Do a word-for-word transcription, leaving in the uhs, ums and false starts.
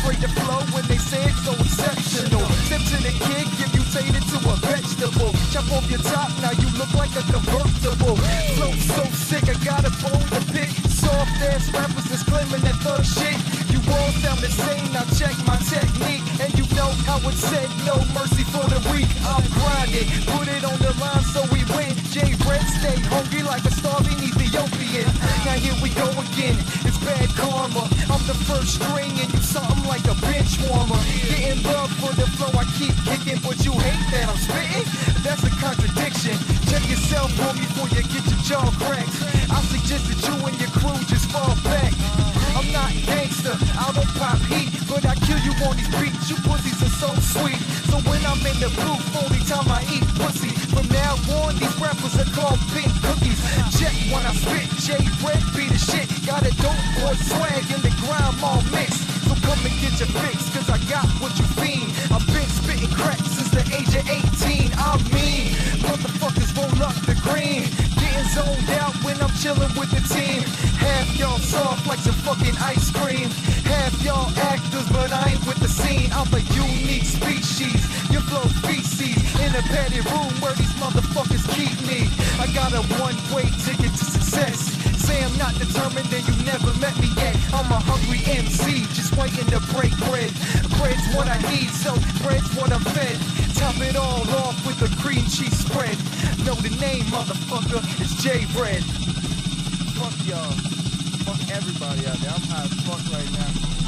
Afraid to flow when they say it's so exceptional. Step to the kid, get mutated to a vegetable. Chop off your top, now you look like a convertible. Flow so sick, I got a bone to pick. Soft ass rappers that's claiming that thug shit. You all sound the same, now check my technique. And you know how it said, no mercy for the weak. I'll grind it, put it on the line so we win. J Red stay hungry like a starving Ethiopian. Now here we go again, it's bad karma. I'm the first string and you something like a bench warmer. Getting love for the flow I keep kicking, but you hate that I'm spitting? That's a contradiction. Check yourself on before you get your jaw cracked. I suggest that you and your crew just fall back. I'm not gangster, I don't pop heat, but I kill you on these beats. You pussies are so sweet. So when I'm in the booth, only time I eat pussy. From now on, these rappers are called pink cookies. Check when I spit, J Red be the shit. Got a dope boy swag in the grime all mixed. So come and get your fix, cause I got what you fiend. I've been spitting crack since the age of eighteen. I mean, motherfuckers roll up the green. Getting zoned out when I'm chilling with the team. Half y'all soft like some fucking ice cream. Half y'all actors, but I ain't with the scene. I'm a unique species. Your flow feces in a padded room where these motherfuckers keep me. I got a one-way ticket to success. Say I'm not determined, then you never met me yet. I'm a hungry M C, just waiting to break bread. Bread's what I need, so bread's what I'm fed. Top it all off with a cream cheese spread. Know the name, motherfucker, it's J Red. Fuck y'all. Fuck everybody out there. I'm high as fuck right now.